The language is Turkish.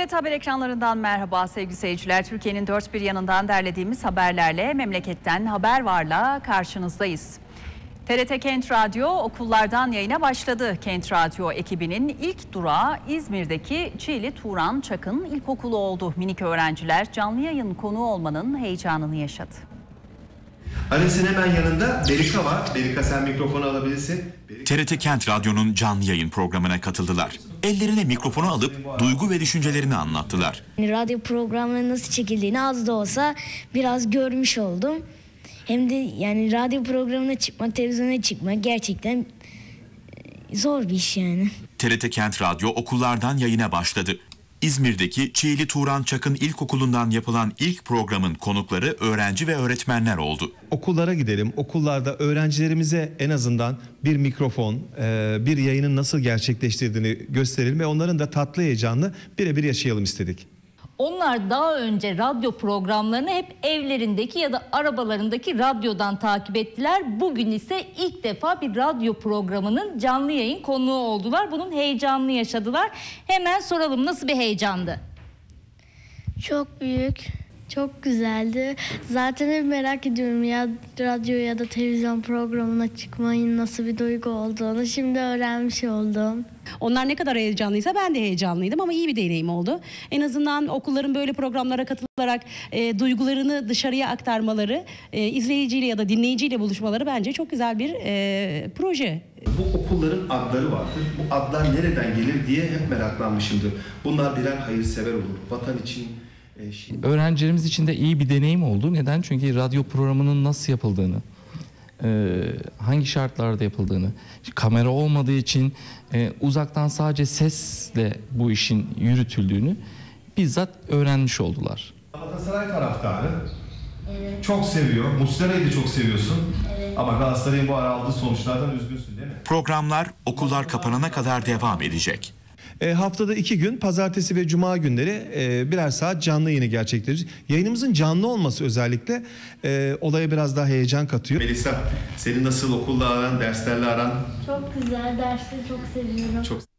TRT Haber ekranlarından merhaba sevgili seyirciler. Türkiye'nin dört bir yanından derlediğimiz haberlerle memleketten haber varla karşınızdayız. TRT Kent Radyo okullardan yayına başladı. Kent Radyo ekibinin ilk durağı İzmir'deki Çiğli Turan Çakın İlkokulu oldu. Minik öğrenciler canlı yayın konuğu olmanın heyecanını yaşadı. Ares'in hemen yanında Berika var. Berika, sen mikrofonu alabilirsin. TRT Kent Radyo'nun canlı yayın programına katıldılar. Ellerine mikrofonu alıp duygu ve düşüncelerini anlattılar. Radyo programının nasıl çekildiğini az da olsa biraz görmüş oldum. Hem de yani radyo programına çıkmak, televizyona çıkmak gerçekten zor bir iş yani. TRT Kent Radyo okullardan yayına başladı. İzmir'deki Çiğli Turan Çakın İlkokulu'ndan yapılan ilk programın konukları öğrenci ve öğretmenler oldu. Okullara gidelim. Okullarda öğrencilerimize en azından bir mikrofon, bir yayının nasıl gerçekleştirdiğini gösterelim ve onların da tatlı heyecanını birebir yaşayalım istedik. Onlar daha önce radyo programlarını hep evlerindeki ya da arabalarındaki radyodan takip ettiler. Bugün ise ilk defa bir radyo programının canlı yayın konuğu oldular. Bunun heyecanını yaşadılar. Hemen soralım, nasıl bir heyecandı? Çok büyük, çok güzeldi. Zaten hep merak ediyorum ya radyo ya da televizyon programına çıkmayın nasıl bir duygu olduğunu. Şimdi öğrenmiş oldum. Onlar ne kadar heyecanlıysa ben de heyecanlıydım ama iyi bir deneyim oldu. En azından okulların böyle programlara katılarak duygularını dışarıya aktarmaları, izleyiciyle ya da dinleyiciyle buluşmaları bence çok güzel bir proje. Bu okulların adları vardır. Bu adlar nereden gelir diye hep meraklanmışımdır. Bunlar birer hayırsever olur. Vatan için... Öğrencilerimiz için de iyi bir deneyim oldu. Neden? Çünkü radyo programının nasıl yapıldığını, hangi şartlarda yapıldığını, kamera olmadığı için uzaktan sadece sesle bu işin yürütüldüğünü bizzat öğrenmiş oldular. Galatasaray taraftarı çok seviyor. Muslera'yı da çok seviyorsun. Ama Galatasaray'ın bu ara aldığı sonuçlardan üzgünsün değil mi? Programlar okullar kapanana kadar devam edecek. Haftada 2 gün, pazartesi ve cuma günleri birer saat canlı yayını gerçekleştireceğiz. Yayınımızın canlı olması özellikle olaya biraz daha heyecan katıyor. Melisa, senin nasıl okulla aran, derslerle aran? Çok güzel, dersleri çok seviyorum. Çok